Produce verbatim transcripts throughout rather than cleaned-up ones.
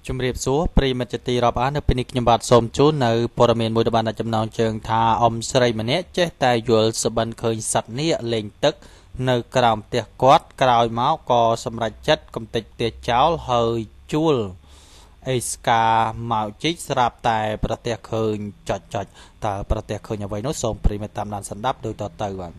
ជំរាបសួរប្រិយមិត្តជាទីរាប់អាននៅពេលនេះខ្ញុំបាទសូមជូននៅព័ត៌មានមួយដែលបានចំណងជើងថាអ៊ំស្រីម្នាក់ចេះតែយល់សបិនឃើញសត្វនាគលេងទឹកនៅក្រោមផ្ទះគាត់ក្រោយមកក៏សម្រេចចិត្តកំទេចផ្ទះចោលហើយជួលអេស្កាមកជីកស្រាប់តែប្រទះឃើញចុចចុចតើប្រទះឃើញអ្វីនោះសូមប្រិយមិត្តតាមដានស្ដាប់ដូចតទៅបាទ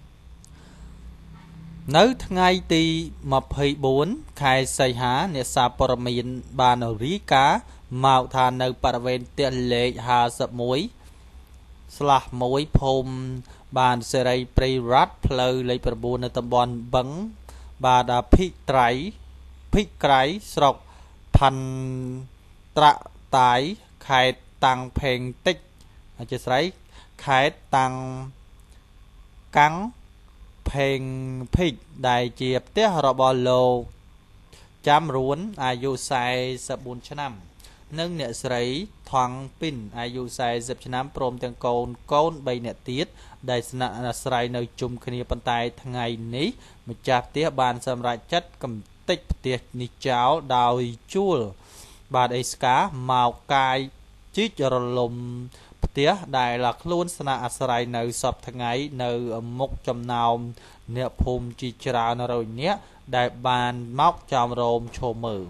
នៅថ្ងៃទីម្ភៃបួនខែសីហាអ្នកសារព័ត៌មានបានរាយការណ៍មកថានៅបរិវេណផ្ទះលេខห้าสิบเอ็ดស្លាស់មួយភូមិបានសេរីព្រៃរ៉ាត់ផ្លូវលេខ9នៅតំបន់បឹងបាទភិត្រៃភិក្រៃស្រុកផាន់ត្រាក់តាយខេត្តតាំងផេងតិចអជាស្រ័យខេត្តតាំងកាំងផេងភិកដែលជាផ្ទះរបស់លោកចាំរួនអាយុ44ឆ្នាំនិងអ្នកស្រីថងពីនអាយុ40ឆ្នាំព្រមទាំងកូនកូន3នាក់ទៀតដែលស្នាក់អាស្រ័យនៅជុំគ្នាប៉ុន្តែថ្ងៃនេះម្ចាស់ផ្ទះបានសម្រេចចិត្តកំទេចផ្ទះនេះចោលដោយជួលបាទអេស្កាមកកាយជីករលំផ្ទះដែលខ្លួនស្នាក់អាស្រ័យនៅសពថ្ងៃនៅមុខចំណោមអ្នកភូមិជាច្រើនរយនាក់ដែលបានមកចំរោមឈមមើល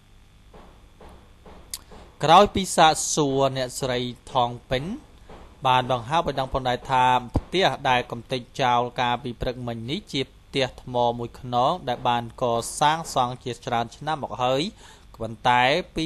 ក្រោយពីសាកសួរអ្នកស្រីថងពេញបានបង្ហើបឲ្យដឹងផងដែរថាផ្ទះដែលកំទេចចោលកាលពីព្រឹកមិញនេះជាផ្ទះថ្មមួយខ្នងដែលបានកសាងសង់ជាច្រើនឆ្នាំមកហើយប៉ុន្តែពី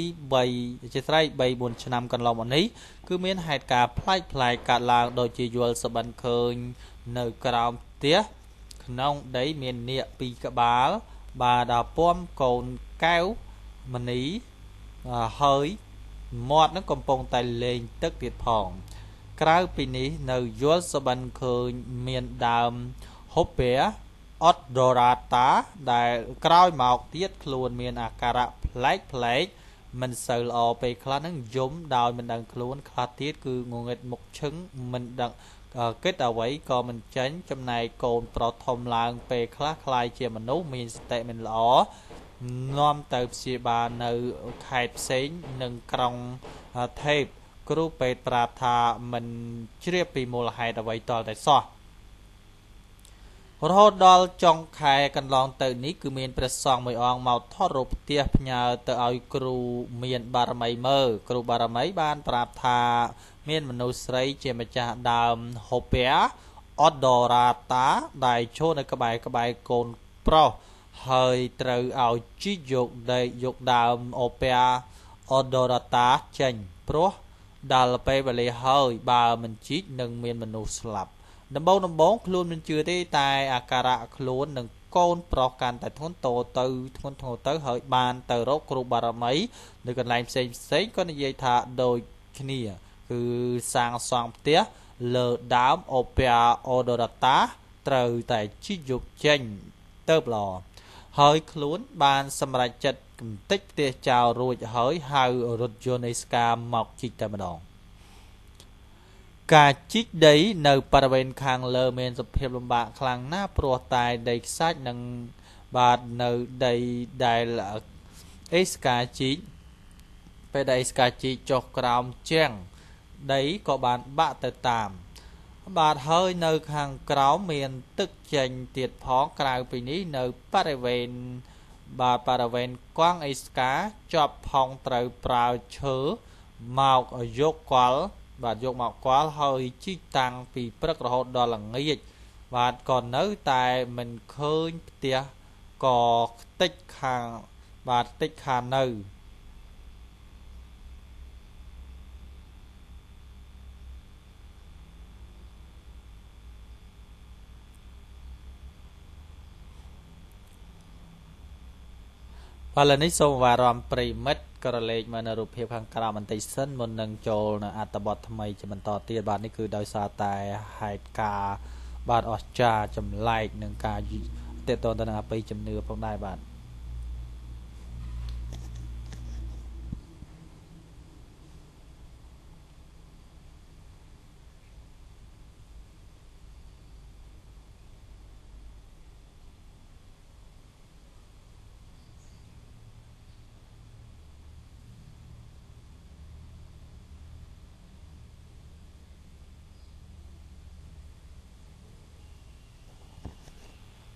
3ជាស្រ័យ3 4ឆ្នាំកន្លងមកនេះគឺមានហេតុការណ៍ប្លែកប្លែកកើតឡើងដូចជាយល់សបិនឃើញនៅក្រោមផ្ទះក្នុងដីមាននាគពីរក្បាលបាទដល់ពំកូនកែវមនីហើយមាត់នឹងកំពុងតែលេងទឹកទៀតផងក្រៅពីនេះនៅយល់សបិនឃើញមានដើមហូពែអតដូរ៉ាតាដែលក្រោយមកទៀតខ្លួនមានអាការៈប្លែកប្លែកមិនសូវល្អពេលខ្លះនឹងយំដោយមិនដឹងខ្លួនខ្លះទៀតគឺងងឹតមុខឈឹងមិនដឹងគិតអ្វីក៏មិនចាញ់ចំណែកកូនប្រុសធំឡើងពេលខ្លះคล้ายជាមនុស្សមានសតិមិនល្អនាំទៅព្យាបាលនៅខេត្តផ្សេងនិងក្រុងថេបគ្រូពេទ្យប្រាប់ថាមិនជ្រាបពីមូលហេតុអ្វីតតែសោះរហូតដល់ចុងខែកន្លងទៅនេះគឺមានព្រះសង្ឃមួយអង្គមកថតរូបផ្ទះផ្ញើទៅឲ្យគ្រូមានបារមីមើលគ្រូបារមីបានប្រាប់ថាមានមនុស្សស្រីជាម្ចាស់ដើមហូពែអតដូរ៉ាតាដែលឈរនៅក្បែរក្បែរកូនប្រុសហើយត្រូវឲ្យជីកយកដីយកដើមអូពែអតដូរ៉ាតាចេញព្រោះដល់ពេលវេលាហើយបើមិនជីកនឹងមានមនុស្សស្លាប់ដំបូងដំបូងខ្លួនមិនជឿទេតែអាការៈខ្លួននឹងកូនប្រុសកាន់តែធ្ងន់តទៅធ្ងន់ធ្ងរទៅហើយបានទៅរកគ្រូបារមីនៅកន្លែងផ្សេងផ្សេងក៏និយាយថាដូចគ្នាគឺសាងសង់ផ្ទះលើដើមអូពែអូដូរ៉ាតាត្រូវតែជីកយកចេញទៅល្អហើយខ្លួនបានសម្រេចចិត្តកំទេចផ្ទះចោលរួចហើយហៅរថយន្តអេស្កាមកជីកតែម្ដងការជីកដីនៅបរិវេណខាងលើមានសភាពលំបាកខ្លាំងណាស់ព្រោះតែដីខ្សាច់និងបាទនៅដីដែលអេស្កាជីកពេលដែលអេស្កាជីកចុះក្រោមជាងដីក៏បានបាក់ទៅតាមបាទហើយនៅខាងក្រោមមានទឹកចេញទៀតផងក្រៅពីនេះនៅបរិវេណបាទបរិវេណកង់អេស្កាជាប់ផងត្រូវប្រើឈើមកយកកលបាទយកមកកលហើយជីកតាំងពីព្រឹករហូតដល់ល្ងាចបាទក៏នៅតែមិនឃើញផ្ទះក៏ខ្ទេចខាងបាទខ្ទេចខាងនៅបាលនេះសូមអារម្មណ៍ប្រិមិត្តក៏រលែកមកនៅរូបភាពខាងក្រៅបន្តិចសិនមុននឹងចូលនៅអត្ថបទថ្មីជាបន្តទៀតបាទនេះគឺដោយសារតែហេតុការណ៍បាទអស្ចារ្យចម្លែកនឹងការតេតតទៅនឹងអបិយជំនឿផងដែរបាទ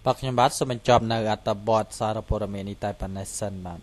បកខ្ញុំបាទសូមបញ្ចប់នៅអត្ថបទសារព័ត៌មាននេះតែប៉ុណ្ណេះសិនបាទ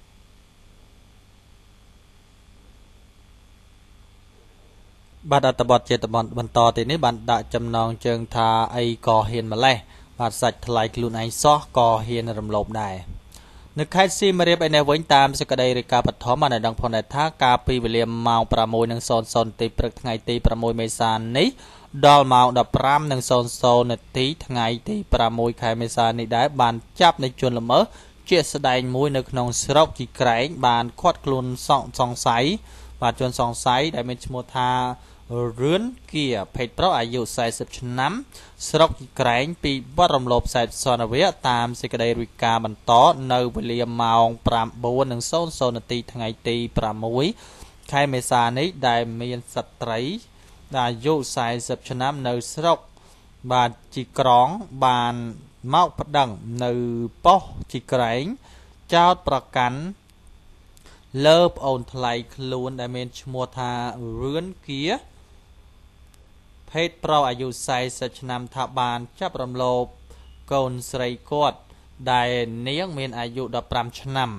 បាទអត្ថបទជាបន្តទីនេះបានដាក់ចំណងជើងថាអីក៏ហ៊ានម្លេះបាទសាច់ថ្លៃខ្លួនឯងសោះក៏ហ៊ានរំលោភដែរនៅខេត្តសៀមរាបឯនេះវិញតាមសេចក្តីរាយការណ៍បឋមបានដឹងផងដែរថាកាលពីវេលាម៉ោង ប្រាំមួយ នាទីព្រឹកថ្ងៃទី ប្រាំមួយ មេសានេះដល់ម៉ោង ដប់ប្រាំ នាទីថ្ងៃទី ប្រាំមួយ ខែមេសានេះដែរបានចាប់នៃជនល្មើសជាស្ដែងមួយនៅក្នុងស្រុកជីក្រែងបានឃាត់ខ្លួនសង្ស័យបាទជនសង្ស័យដែលមានឈ្មោះថារឿនគៀភេទប្រុសអាយុ สี่สิบ ឆ្នាំស្រុកជីក្រែងពីបទរំលោភសេពសន្តិវៈតាមសេចក្តីរាយការណ៍បន្តនៅវេលាម៉ោង ប្រាំបួន នាទីថ្ងៃទី ប្រាំមួយ ខែមេសានេះដែលមានស្ត្រីដែលអាយុ สี่สิบ ឆ្នាំនៅស្រុកបាទជីក្រងបានមកប្តឹងនៅប៉ុស្តិ៍ជីក្រែងចោទប្រកាន់លើប្អូនថ្លៃខ្លួនដែលមានឈ្មោះថារឿនគៀភេទប្រុសអាយុ สี่สิบ ឆ្នាំថាបានចាប់រំលោភកូនស្រីគាត់ដែលនាងមានអាយុ ដប់ប្រាំ ឆ្នាំ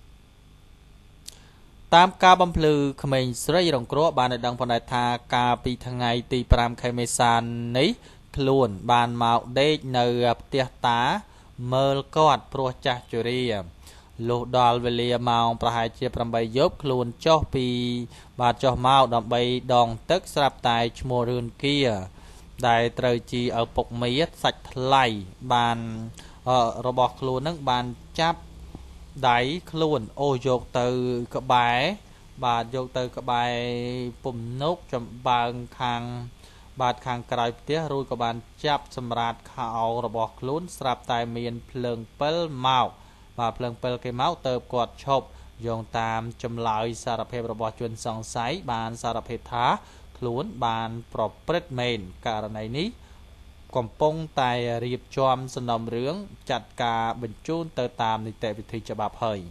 តាមការបំភ្លឺក្មេងស្រីរងគ្រោះបានដឹងផងដែរថាកាលពីថ្ងៃទី ប្រាំ ខែមេសានេះខ្លួនបានមកដេកនៅផ្ទះតាមើលគាត់ព្រោះចាស់ជរាលុះដល់វេលាម៉ោងប្រហែលជា ប្រាំបី យប់ខ្លួនចុះពីបាទចុះមកដើម្បីដងទឹកស្រាប់តែឈ្មោះរឿនគៀដែលត្រូវជីឪពុកមាសាច់ថ្លៃបានរបស់ខ្លួននឹងបានចាប់ដៃខ្លួនអូយកទៅក្បែរបាទយកទៅក្បែរពំនុកចំបើងខាងបាទខាងក្រោយផ្ទះរួចក៏បានចាប់សម្រាតខោរបស់ខ្លួនស្រាប់តែមានភ្លើងពិលមកបាទភ្លើងពិលគេមកទៅគាត់ឈប់យោងតាមចម្លើយសារភាពរបស់ជនសង្ស័យបានសារភាពថាខ្លួនបានប្រព្រឹត្តមែនករណីនេះកំពុងតែរៀបចំសំណុំរឿងចាត់ការបញ្ជូនទៅតាមនីតិវិធីច្បាប់ហើយ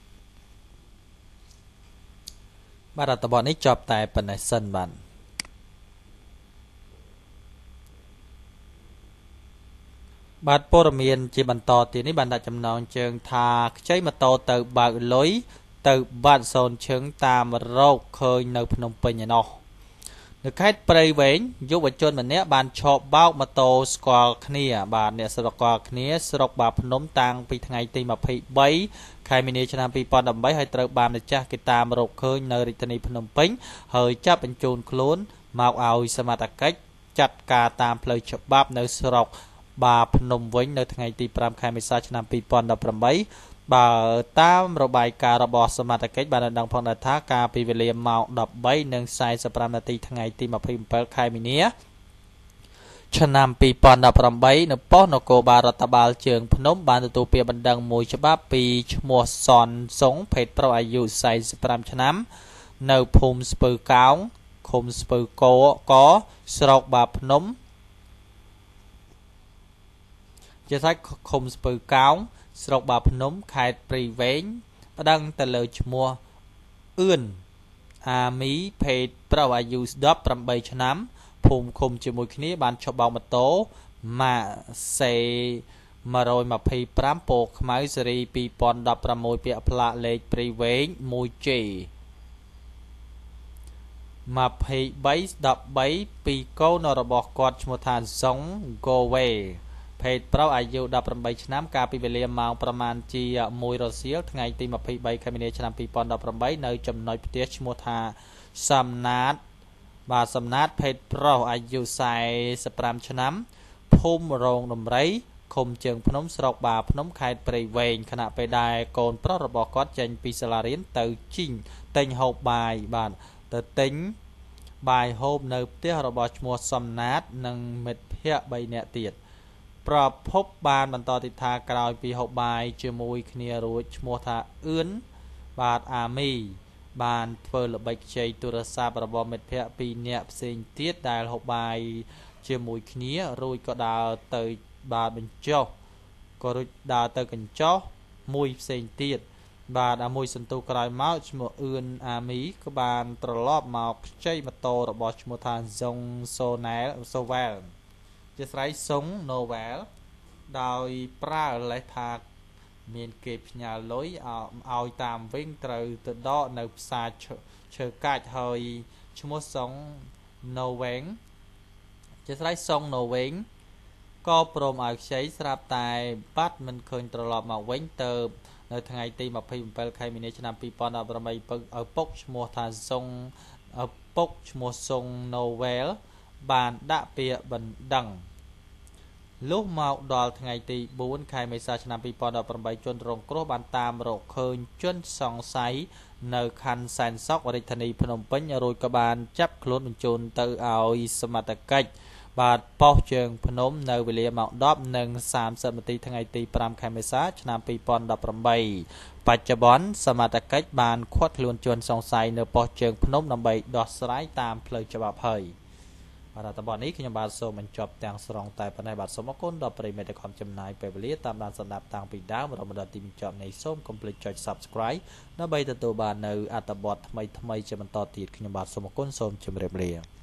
បាទអត្ថបទនេះចប់តែប៉ុណ្ណេះសិនបាទបាទព័ត៌មានជាបន្តទៀតនេះបានដាក់ចំណងជើងថាខ្ចីម៉ូតូទៅបើកលុយទៅបាត់សូនឈឹងតាមរោគឃើញនៅភ្នំពេញឯណោះនៅខេត្តព្រៃវែងយុវជនម្នាក់បានឈប់បោកម៉ូតូស្គាល់គ្នាបាទអ្នកស្រុកស្គាល់គ្នាស្រុកបាភ្នំតាំងពីថ្ងៃទី ម្ភៃបី ខែមីនាឆ្នាំ ពីរពាន់ដប់បី ហើយត្រូវបានម្ចាស់គេតាមរកឃើញនៅរាជធានីភ្នំពេញហើយចាប់បញ្ជូនខ្លួនមកឲ្យសមត្ថកិច្ចចាត់ការតាមផ្លូវច្បាប់នៅស្រុកបាភ្នំវិញនៅថ្ងៃទី ប្រាំ ខែមេសាឆ្នាំ ពីរពាន់ដប់ប្រាំបី បើតាមរបាយការណ៍របស់សមត្ថកិច្ចបានដឹងផងដែរថាការពីវេលាម៉ោង ដប់បី និង สี่สิบ នាទីថ្ងៃទី ម្ភៃbảy ខែមីនាឆ្នាំ ពីរពាន់ដប់ប្រាំបី នៅប៉ុស្តិ៍នគរបាលរដ្ឋបាលជើងភ្នំបានទទួលពាក្យបណ្ដឹងមួយច្បាប់ពីឈ្មោះសនសុងភេទប្រុសអាយុ สี่สิบ ឆ្នាំនៅភូមិស្ពឺកោងឃុំស្ពឺកកស្រុកបាភ្នំជាសាច់ឃុំស្ពឺកោងស្រុកបាភ្នំខេត្តព្រៃវែងប្តឹងទៅលើឈ្មោះអឿនអាមីភេទប្រុសអាយុ ដប់ប្រាំបី ឆ្នាំភូមិឃុំជាមួយគ្នាបានឈប់បោកម៉ូតូម៉ាសេ một hai năm ពណ៌ខ្មៅស៊េរី ពីរពាន់ដប់ប្រាំមួយ ពាក់ផ្លាកលេខព្រៃវែង មួយជេ ម្ភៃបី ដប់បី ពីកូនរបស់គាត់ឈ្មោះថាសុងហ្គូវេភេទប្រុសអាយុ ដប់ប្រាំបី ឆ្នាំកាលពីវេលាម៉ោងប្រមាណជា មួយ រសៀលថ្ងៃទី ម្ភៃបី ខែមីនាឆ្នាំ ពីរពាន់ដប់ប្រាំបី នៅចំណុចផ្ទះឈ្មោះថាសំណាតបាទសំណាតភេទប្រុសអាយុ สี่สิบ ឆ្នាំភូមិរងដំរីឃុំជើងភ្នំស្រុកបាភ្នំខេត្តព្រៃវែងខណៈពេលដែលកូនប្រុសរបស់គាត់ចេញពីសាលារៀនទៅជីងទិញហូបបាយបាទទៅទិញបាយហូបនៅផ្ទះរបស់ឈ្មោះសំណាតនិងមិត្តភ័ក្តិបីនាក់ទៀតប្រភពបានបន្តទៀតថាក្រោយពីហូបបាយជាមួយគ្នារួចឈ្មោះថាអឿនបាទអាមីបានធ្វើល្បិចខ្ចីទូរស័ព្ទរបស់មិត្តភ័ក្តិពីរនាក់ផ្សេងទៀតដែលហូបបាយជាមួយគ្នារួចក៏ដើរទៅបាទបញ្ចុះក៏រួចដើរទៅកញ្ចុះមួយផ្សេងទៀតបាទអាមួយសន្ទុះក្រោយមកឈ្មោះអឿនអាមីក៏បានត្រឡប់មកខ្ចីម៉ូតូរបស់ឈ្មោះថាសុងសូណែលសូវែលជាស្រ័យសុងណូវែលដោយប្រើលេសថាមានគេផ្ញើលុយឲ្យតាមវិញត្រូវទៅដកនៅផ្សារឈើកាច់ហើយឈ្មោះសុងនៅវែងជាស្រ័យសុងនៅវែងក៏ព្រមឲ្យខ្ចីស្រាប់តែបាត់មិនឃើញត្រឡប់មកវិញទៅនៅថ្ងៃទីยี่สิบเจ็ดខែមីនាឆ្នាំยี่สิบสิบแปดឪពុកឈ្មោះថាសុងឪពុកឈ្មោះសុងណូវែលបានដាក់ពាក្យបណ្ដឹងលុះមកដល់ថ្ងៃទីbốnខែមេសាឆ្នាំยี่สิบสิบแปดជនរងគ្រោះបានតាមរកឃើញជនសង្ស័យនៅខណ្ឌសែនសុខរាជធានីភ្នំពេញរួចក៏បានចាប់ខ្លួនបញ្ជូនទៅឲ្យសមត្ថកិច្ចបាទប៉ុស្តិ៍ជើងភ្នំនៅវេលាម៉ោង ដប់ និងសាមសិបនាទីថ្ងៃទីfiveខែមេសាឆ្នាំยี่สิบสิบแปดបច្ចុប្បន្នសមត្ថកិច្ចបានឃាត់ខ្លួនជនសង្ស័យនៅប៉ុស្តិ៍ជើងភ្នំដើម្បីដោះស្រាយតាមផ្លូវច្បាប់ហើយបាទតបនេះខ្ញុំបាទសូមបញ្ចប់ទាំងស្រុងតែប៉ុណ្ណេះបាទសូមអរគុណដល់ប្រិយមិត្តដែលខំចំណាយពេលវេលាតាមដានស្ដាប់តាំងពីដើមរហូតដល់ទីបញ្ចប់នៃសូមកុំភ្លេចចុច Subscribe ដើម្បីទទួលបាននៅអត្ថបទថ្មីៗជាបន្តទៀតខ្ញុំបាទសូមអរគុណសូមជម្រាបលា